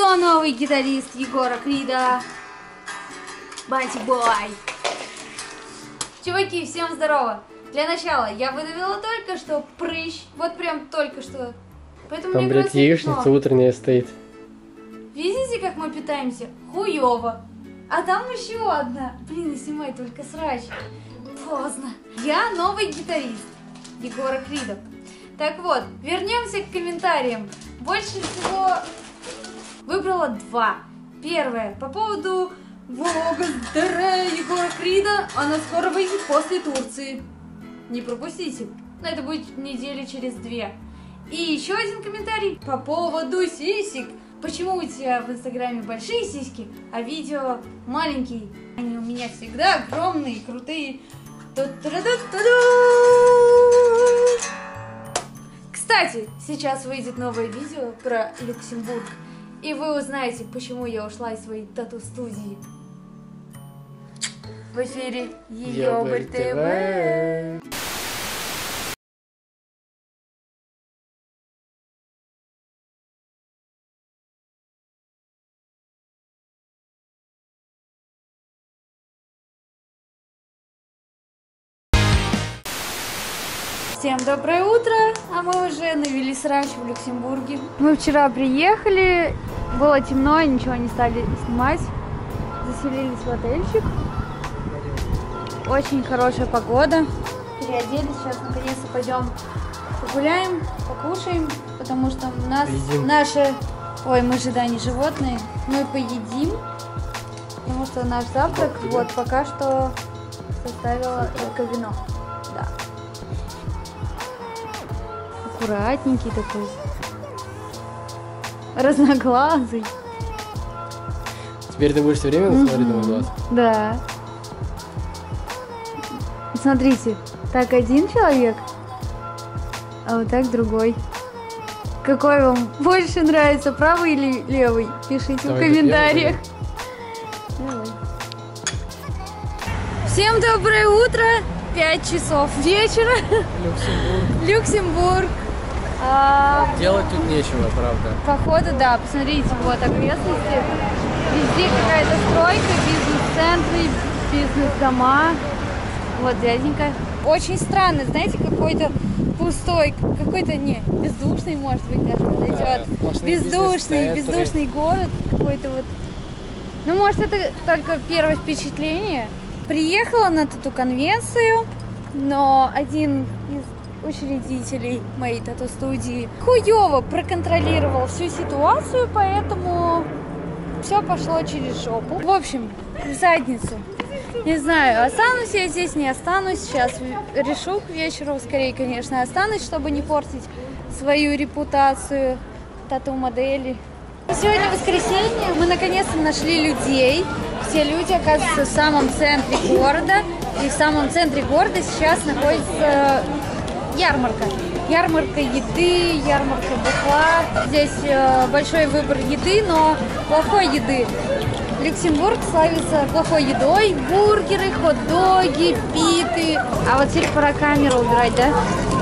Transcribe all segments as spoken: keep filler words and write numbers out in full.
Кто новый гитарист Егора Крида? Батти Бой. Чуваки, всем здорово. Для начала я выдавила только что прыщ. Вот прям только что. Поэтому там, мне блядь, яичница утренняя стоит. Видите, как мы питаемся? Хуёво. А там еще одна. Блин, снимай только срач. Поздно. Я новый гитарист Егора Крида. Так вот, вернемся к комментариям. Больше всего выбрала два. Первое, по поводу влога с Дере Егора Крида. Она скоро выйдет после Турции. Не пропустите. Но это будет недели через две. И еще один комментарий по поводу сисек. Почему у тебя в инстаграме большие сиськи, а видео маленькие? Они у меня всегда огромные, крутые. Кстати, сейчас выйдет новое видео про Люксембург. И вы узнаете, почему я ушла из своей тату-студии. В эфире Ёбарь ТВ. Всем доброе утро, а мы уже навели срач в Люксембурге. Мы вчера приехали, было темно, ничего не стали снимать. Заселились в отельчик. Очень хорошая погода. Переоделись, сейчас наконец-то пойдем погуляем, покушаем, потому что у нас поедим. Наши... Ой, мы же, да, не животные. Мы поедим, потому что наш завтрак вот пока что составило только вино. Да. Аккуратненький такой, разноглазый. Теперь ты будешь все время mm-hmm. смотреть на мой глаз? Да. Смотрите, так один человек, а вот так другой. Какой вам больше нравится, правый или левый? Пишите Давай, в комментариях. Давай. Всем доброе утро! пять часов вечера. Люксембург. Люксембург. А, Делать тут нечего, правда. Походу, да. Посмотрите, вот окрестности. Везде какая-то стройка, бизнес-центры, бизнес-дома. Вот дяденька. Очень странно, знаете, какой-то пустой, какой-то, не, бездушный, может быть, даже подойдет. Да, бездушный, бездушный город какой-то вот. Ну, может, это только первое впечатление. Приехала на тату-конвенцию, но один из учредителей моей тату-студии хуёво проконтролировал всю ситуацию, поэтому все пошло через жопу. В общем, в задницу. Не знаю, останусь я здесь, не останусь. Сейчас решу к вечеру, скорее, конечно, останусь, чтобы не портить свою репутацию тату-модели. Сегодня воскресенье, мы наконец-то нашли людей. Все люди оказываются в самом центре города. И в самом центре города сейчас находится ярмарка. Ярмарка еды, ярмарка бухла. Здесь большой выбор еды, но плохой еды. Люксембург славится плохой едой. Бургеры, хот-доги, питы. А вот теперь пора камеру убирать, да?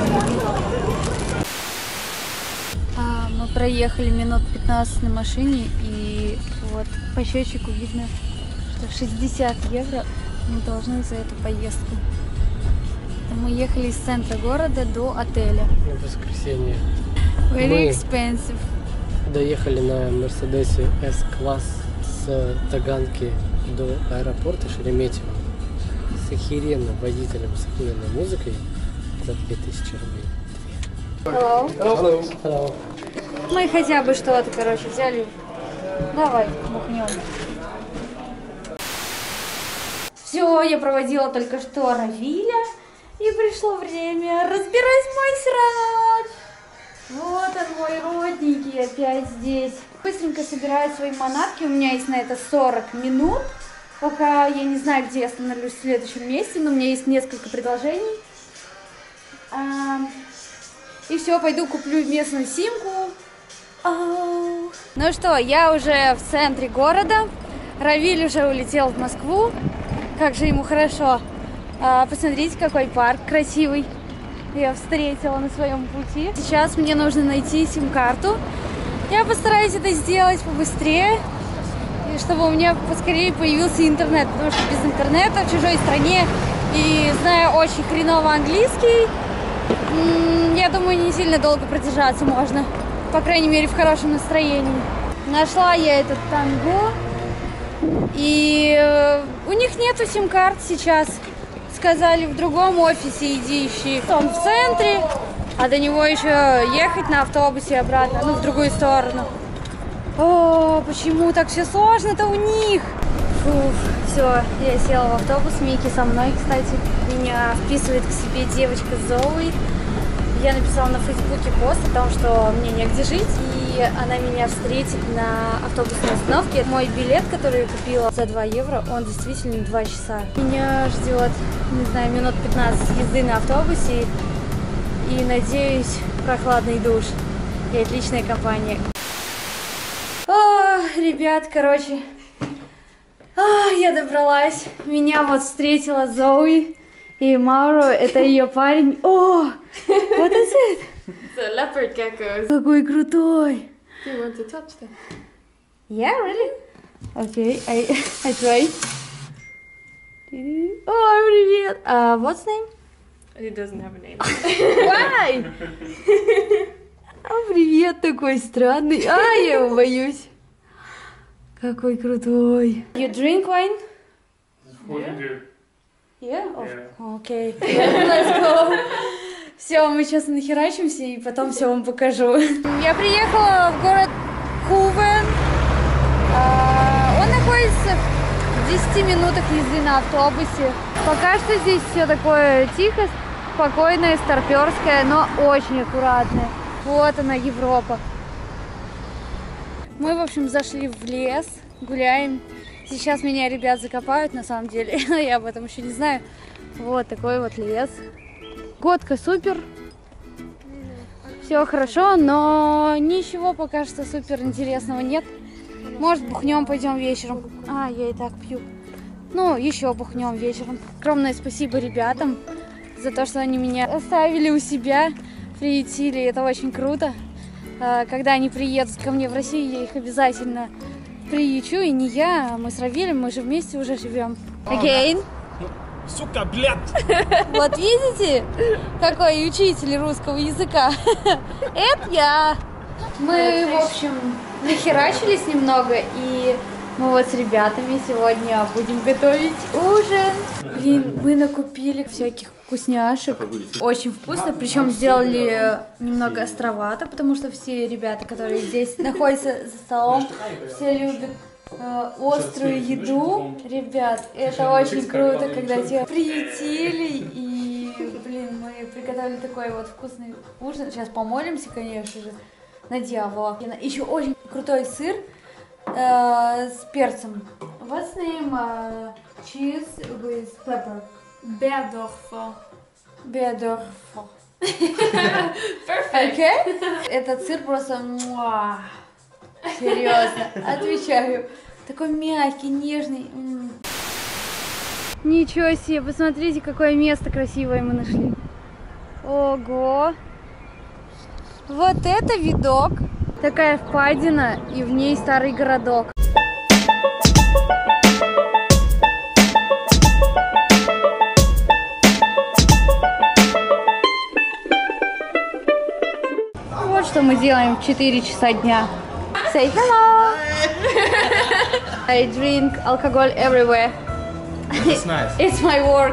А, мы проехали минут пятнадцать на машине. И вот по счетчику видно, что шестьдесят евро мы должны за эту поездку. Мы ехали из центра города до отеля. В воскресенье. Very мы expensive. Доехали на Мерседесе С-класс с Таганки до аэропорта Шереметьево с охеренным водителем, с охуенной музыкой за две тысячи рублей. Hello. Hello. Hello. Мы хотя бы что-то, короче, взяли. Давай, бухнем. Все, я проводила только что Равиля, и пришло время разбирать мой срач. Вот он, мой родненький, опять здесь. Быстренько собираю свои манатки, у меня есть на это сорок минут, пока я не знаю, где я остановлюсь в следующем месте, но у меня есть несколько предложений. А, и все, пойду куплю местную симку. Oh. Ну что, я уже в центре города, Равиль уже улетел в Москву. Как же ему хорошо. А, посмотрите, какой парк красивый я встретила на своем пути. Сейчас мне нужно найти сим-карту. Я постараюсь это сделать побыстрее, и чтобы у меня поскорее появился интернет, потому что без интернета в чужой стране и зная очень хреново английский, я думаю, не сильно долго продержаться можно, по крайней мере в хорошем настроении. Нашла я этот Танго, и у них нету сим-карт сейчас. Сказали, в другом офисе иди ищи. Он в центре, а до него еще ехать на автобусе обратно, ну, в другую сторону. О, почему так все сложно-то у них? Фух, все, я села в автобус, Мики со мной, кстати. Меня вписывает к себе девочка Зои. Я написала на Фейсбуке пост о том, что мне негде жить, и она меня встретит на автобусной остановке. Мой билет, который я купила за два евро, он действительно два часа. Меня ждет, не знаю, минут пятнадцать езды на автобусе, и, надеюсь, прохладный душ и отличная компания. О, ребят, короче, о, я добралась. Меня вот встретила Зои. И Мауро, это ее парень. О, what is it? It's a leopard gecko. Какой крутой. Do you want to touch them? Yeah, really? Okay, I, I try. О, привет. Uh, what's name? It doesn't have a name. Why? О, привет, такой странный. А, я его боюсь. Какой крутой. You drink wine? What do you do? Yeah? Yeah. Oh, okay. Yeah, let's go. Все, мы сейчас нахерачимся и потом все вам покажу. Я приехала в город Хувен. Он находится в десяти минутах езды на автобусе. Пока что здесь все такое тихо, спокойное, старперское, но очень аккуратное. Вот она, Европа. Мы, в общем, зашли в лес, гуляем. Сейчас меня ребят закопают, на самом деле, я об этом еще не знаю. Вот такой вот лес. Годка супер. Все хорошо, но ничего пока что супер интересного нет. Может, бухнем, пойдем вечером. А, я и так пью. Ну, еще бухнем вечером. Огромное спасибо ребятам за то, что они меня оставили у себя, приютили. Это очень круто. Когда они приедут ко мне в Россию, я их обязательно приючу, и не я, а мы с Равилем, мы же вместе уже живем. Again. Сука, блядь! Вот видите, какой учитель русского языка? Это я. Мы, в общем, нахерачились немного, и мы вот с ребятами сегодня будем готовить ужин. Блин, мы накупили всяких вкусняшек. Очень вкусно, причем сделали немного островато, потому что все ребята, которые здесь находятся за столом, все любят э, острую еду. Ребят, это очень круто, когда тебя приютили, и, блин, мы приготовили такой вот вкусный ужин. Сейчас помолимся, конечно же, на дьявола. Еще очень крутой сыр э, с перцем. What's name? Uh, cheese with pepper. Beerdorfer. Beerdorfer. Perfect. Okay? Этот сыр просто... Муа. Серьезно, отвечаю. Такой мягкий, нежный. М-м. Ничего себе, посмотрите, какое место красивое мы нашли. Ого! Вот это видок. Такая впадина, и в ней старый городок. Вот что мы делаем в четыре часа дня. Say hello! I drink alcohol everywhere. That's nice. It's my work.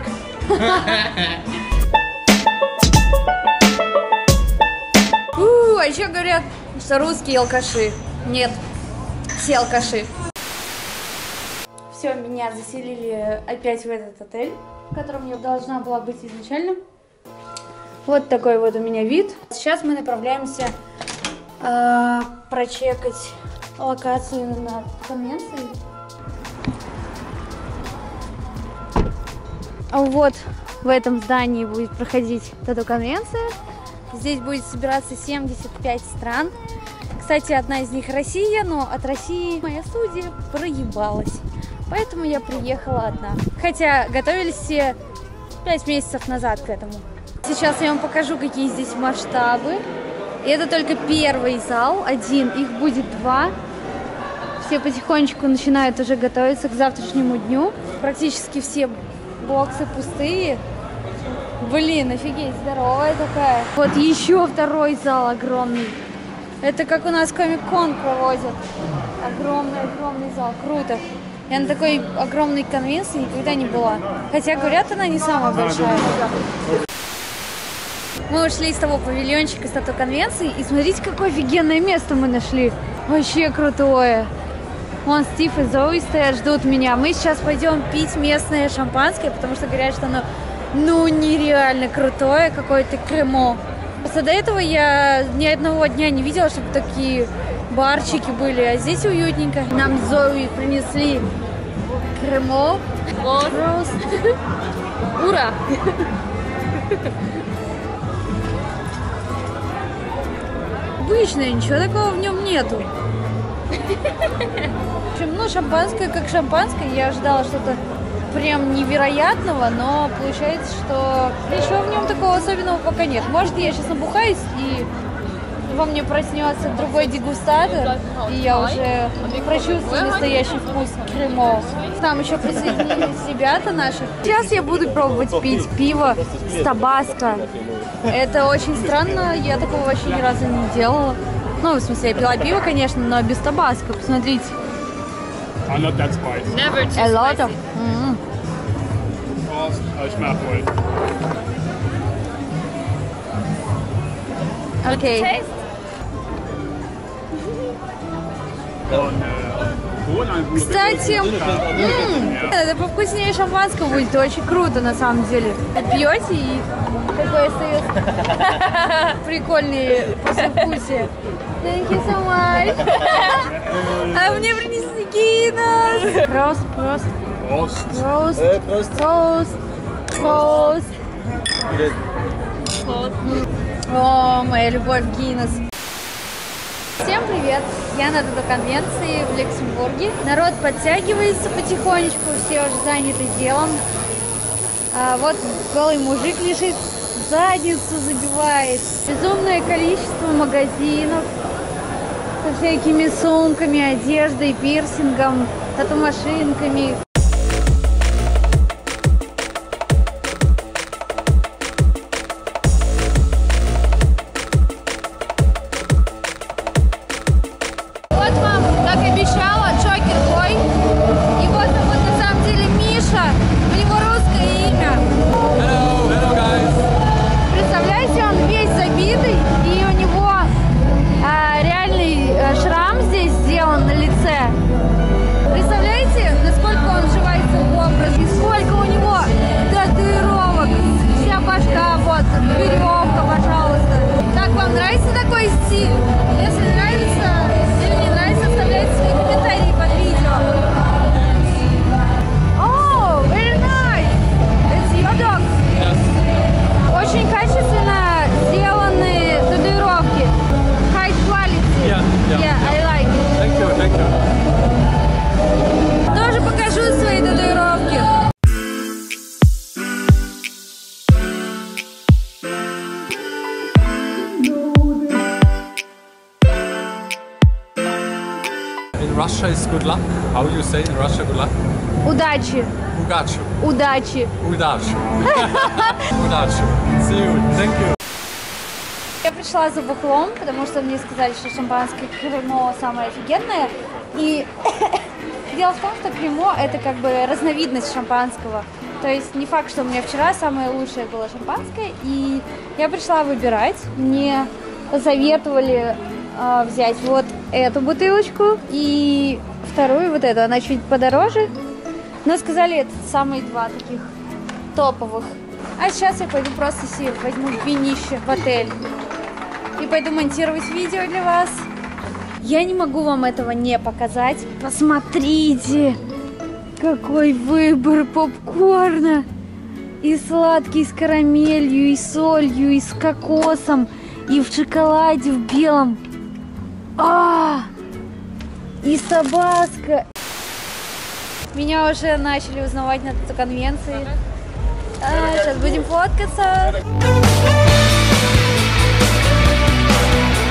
У, а еще говорят, что русские алкаши. Нет, все алкаши. Все, меня заселили опять в этот отель, в котором я должна была быть изначально. Вот такой вот у меня вид. Сейчас мы направляемся э, прочекать локацию на конвенции. Вот в этом здании будет проходить тату-конвенция. Здесь будет собираться семьдесят пять стран. Кстати, одна из них Россия, но от России моя студия проебалась. Поэтому я приехала одна. Хотя готовились все пять месяцев назад к этому. Сейчас я вам покажу, какие здесь масштабы. И это только первый зал, один, их будет два. Все потихонечку начинают уже готовиться к завтрашнему дню. Практически все боксы пустые. Блин, офигеть, здоровая такая. Вот еще второй зал огромный. Это как у нас Комик-кон проводят. Огромный-огромный зал, круто. Я на такой огромной конвенции никогда не была. Хотя, говорят, она не самая большая. Мы ушли из того павильончика, с той конвенции, и смотрите, какое офигенное место мы нашли. Вообще крутое. Вон Стив и Зои стоят, ждут меня. Мы сейчас пойдем пить местное шампанское, потому что говорят, что оно, ну, нереально крутое, какое-то кремо. Просто до этого я ни одного дня не видела, чтобы такие барчики были, а здесь уютненько. Нам Зои принесли кремо. Просто. Ура! Обычное, ничего такого в нем нету. В общем, ну, шампанское как шампанское. Я ожидала что-то прям невероятного, но получается, что ничего в нем такого особенного пока нет. Может, я сейчас набухаюсь и во мне проснется другой дегустатор, и я уже прочувствую настоящий вкус кремо. Там еще присоединились ребята наши. Сейчас я буду пробовать пить пиво с табаско. Это очень странно, я такого вообще ни разу не делала. Ну, в смысле, я пила пиво, конечно, но без табаско. Посмотрите. I'm not that spicy. Never too A lot spicy. of... Mm. I smaak wel. Окей. Okay. Кстати, м-м, это повкуснее шампанского будет, это очень круто на самом деле. Пьете и такое остается прикольные послевкусие. Thank you so much. А мне принесли Гиннес. Прост, прост. Prost. Прост, Э, прост. прост, прост. О, моя любовь Гиннес. Всем привет! Я на ТТ-конвенции в Люксембурге. Народ подтягивается потихонечку, все уже заняты делом. А вот голый мужик лежит, задницу забивает. Безумное количество магазинов со всякими сумками, одеждой, пирсингом, тату-машинками. Представляете, насколько он вживается в образ и сколько у него татуировок. Вся башка, вот, веревка, пожалуйста. Как вам нравится такой стиль? Если нравится или не нравится, оставляйте свои комментарии под видео. Oh, very nice. It's your dog. Yes. Очень качественно сделаны татуировки. High quality. Yeah, yeah. Yeah, I like it. Thank you, thank you. Тоже покажу свои татуировки. In Russia is good luck. How do you say in Russia good luck? Удачи. Удачи. Удачи. Удачи. Удачи. See you. Thank you. Я пришла за бухлом, потому что мне сказали, что шампанское кремо самое офигенное. И дело в том, что кремо это как бы разновидность шампанского. То есть не факт, что у меня вчера самое лучшее было шампанское. И я пришла выбирать. Мне посоветовали э, взять вот эту бутылочку и вторую вот эту. Она чуть подороже. Но сказали, это самые два таких топовых. А сейчас я пойду просто себе возьму винище в отель. И пойду монтировать видео для вас. Я не могу вам этого не показать. Посмотрите, какой выбор попкорна. И сладкий с карамелью, и солью, и с кокосом, и в шоколаде в белом. А, и с табаско. Меня уже начали узнавать на этой конвенции. А, сейчас будем фоткаться.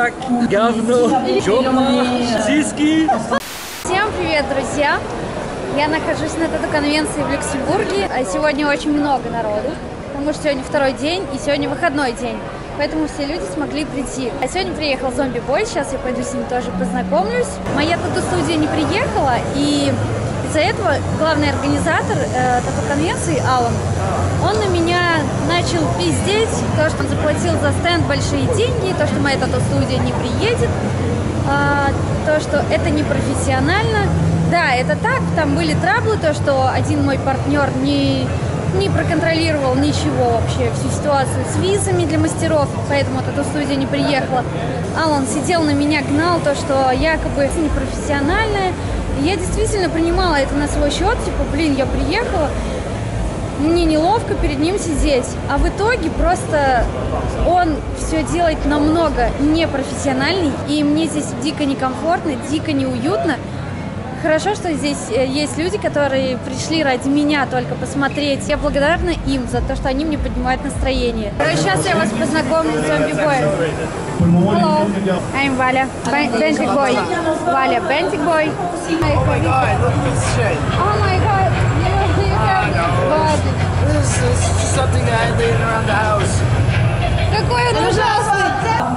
Рак, говно, жопа, сиськи. Всем привет, друзья! Я нахожусь на тату-конвенции в Люксембурге, а сегодня очень много народу, потому что сегодня второй день и сегодня выходной день, поэтому все люди смогли прийти. А сегодня приехал зомби-бой, сейчас я пойду с ним тоже познакомлюсь. Моя тату-студия не приехала, и из-за этого главный организатор э, тату-конвенции Алан, он на меня начал пиздеть, то, что он заплатил за стенд большие деньги, то, что моя тату-студия не приедет, э, то, что это непрофессионально. Да, это так, там были траблы, то, что один мой партнер не, не проконтролировал ничего вообще, всю ситуацию с визами для мастеров, поэтому тату-студия не приехала. Алан сидел на меня, гнал то, что якобы непрофессиональная. И я действительно принимала это на свой счет, типа, блин, я приехала, мне неловко перед ним сидеть. А в итоге просто он все делает намного непрофессиональней, и мне здесь дико некомфортно, дико неуютно. Хорошо, что здесь есть люди, которые пришли ради меня только посмотреть. Я благодарна им за то, что они мне поднимают настроение. Сейчас я вас познакомлю с зомби-боем. Hello, I'm Валя, Bentic Boy. Валя, Bentic Boy. Oh my god, look at this shit. Oh my god, you, you can... This is something that I laid around the house. Какой он ужасный!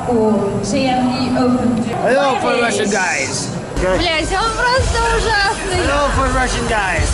Hello for Russian guys. Блять, он просто ужасный! Hello for Russian guys.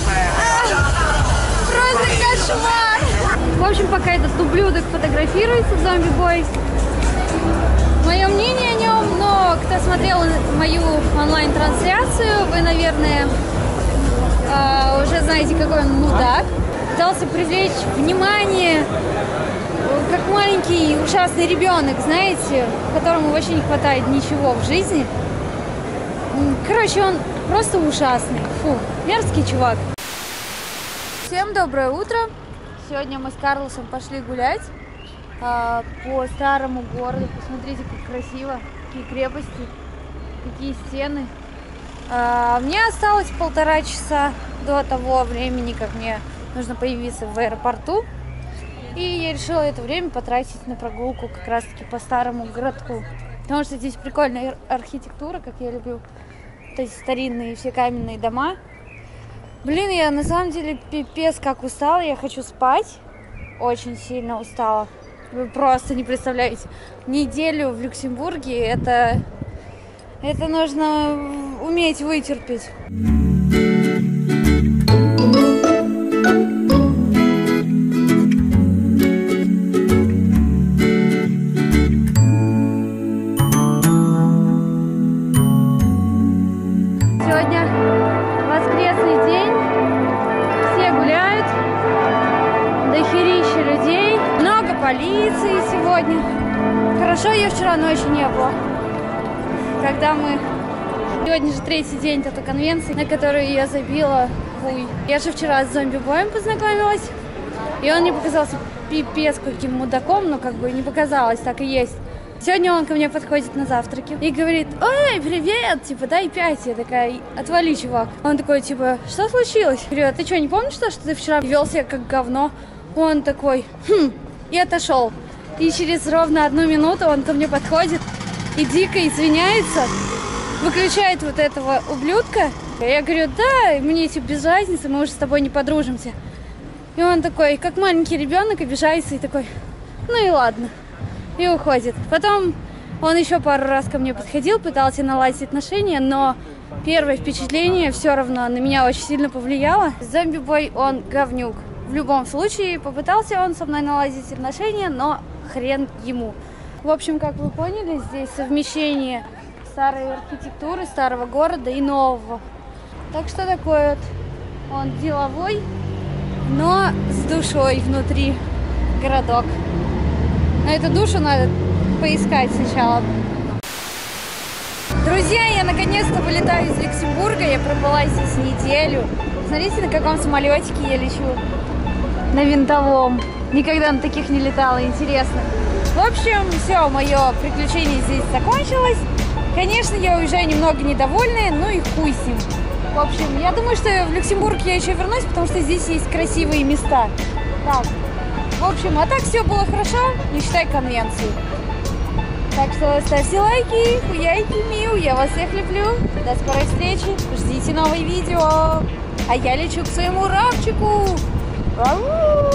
Просто кошмар! В общем, пока этот ублюдок фотографируется, зомби-бой, мое мнение о нем, но кто смотрел мою онлайн-трансляцию, вы, наверное, э, уже знаете, какой он мудак. Пытался привлечь внимание, как маленький ужасный ребенок, знаете, которому вообще не хватает ничего в жизни. Короче, он просто ужасный. Фу, мерзкий чувак. Всем доброе утро. Сегодня мы с Карлосом пошли гулять э, по старому городу. Посмотрите, как красиво. Какие крепости, какие стены. Э, мне осталось полтора часа до того времени, как мне нужно появиться в аэропорту. И я решила это время потратить на прогулку как раз-таки по старому городку. Потому что здесь прикольная архитектура, как я люблю. То есть старинные все каменные дома. Блин, я на самом деле пипец как устала. Я хочу спать. Очень сильно устала. Вы просто не представляете. Неделю в Люксембурге это... Это нужно уметь вытерпеть. Сегодня воскресный день, все гуляют, дохерища людей, много полиции сегодня. Хорошо, ее вчера ночью не было, когда мы... Сегодня же третий день тату-конвенции, на которую я забила хуй. Я же вчера с зомби-боем познакомилась, и он мне показался пипец каким мудаком, но как бы не показалось, так и есть. Сегодня он ко мне подходит на завтраке и говорит: ой, привет, типа, дай пять. Я такая: отвали, чувак. Он такой, типа, что случилось? Я говорю: а ты что, не помнишь, что, что ты вчера вел себя как говно? Он такой: хм, и отошел. И через ровно одну минуту он ко мне подходит и дико извиняется, выключает вот этого ублюдка. Я говорю: да, мне типа без разницы, мы уже с тобой не подружимся. И он такой, как маленький ребенок, обижается и такой: ну и ладно. И уходит. Потом он еще пару раз ко мне подходил, пытался наладить отношения, но первое впечатление все равно на меня очень сильно повлияло. Зомби-бой, он говнюк. В любом случае, попытался он со мной наладить отношения, но хрен ему. В общем, как вы поняли, здесь совмещение старой архитектуры, старого города и нового. Так что такой вот он деловой, но с душой внутри городок. Но эту душу надо поискать сначала. Друзья, я наконец-то вылетаю из Люксембурга. Я пробыла здесь неделю. Смотрите, на каком самолетике я лечу. На винтовом. Никогда на таких не летала, интересно. В общем, все, мое приключение здесь закончилось. Конечно, я уезжаю немного недовольная, ну и хуй с ним. В общем, я думаю, что в Люксембург я еще вернусь, потому что здесь есть красивые места. Так, в общем, а так все было хорошо, не считай конвенции. Так что ставьте лайки, хуяйки, миу, я вас всех люблю. До скорой встречи, ждите новые видео. А я лечу к своему рафчику. Ау!